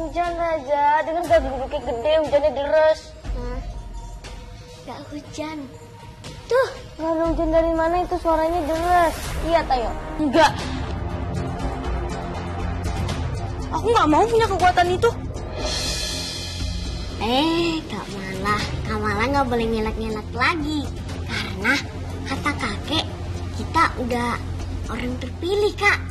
hujan aja. Dengar gak bibirnya gede, hujannya deras. Gak hujan. Tuh, Gak ada hujan dari mana itu suaranya deras. Lihat ayo. Enggak. Aku nggak mau punya kekuatan itu. Kak Mala nggak boleh ngelak-ngelak lagi. Karena kata kakek, kita udah orang terpilih, Kak.